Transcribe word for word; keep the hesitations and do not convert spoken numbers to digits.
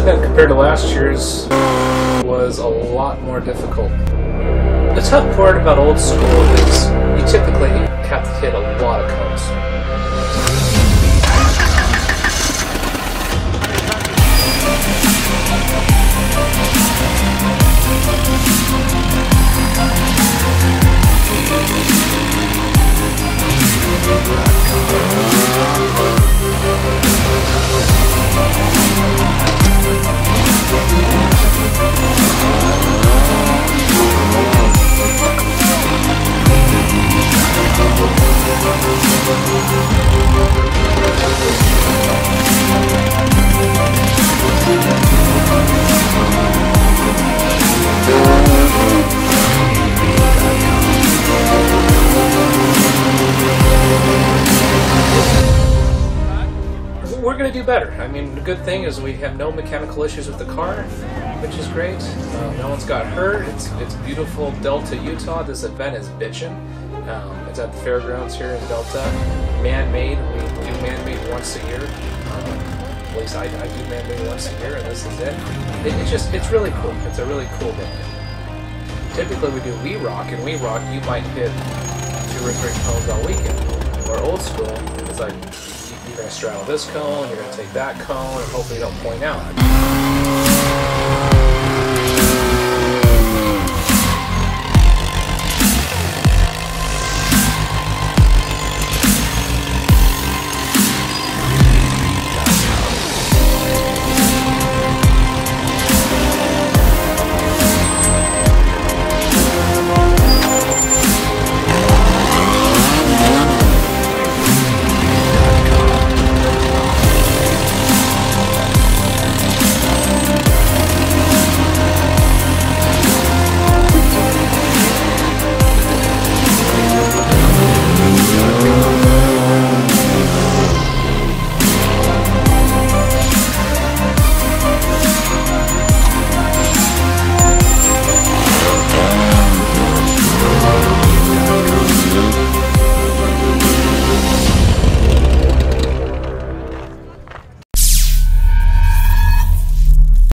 event compared to last year's was a lot more difficult. The tough part about old school is you typically have to hit a lot of cones. We're going to do better. I mean, the good thing is we have no mechanical issues with the car, which is great. Uh, no one's got hurt. It's it's beautiful Delta, Utah. This event is bitchin'. Um, it's at the fairgrounds here in Delta. Man-made. We do man-made once a year. Um, at least I, I do man-made once a year, and this is it. it. It's just, it's really cool. It's a really cool venue. Typically we do We Rock, and We Rock you might hit two or three cones all weekend. Or old school, it's like, you're going to straddle this cone, you're going to take that cone, and hopefully you don't point out.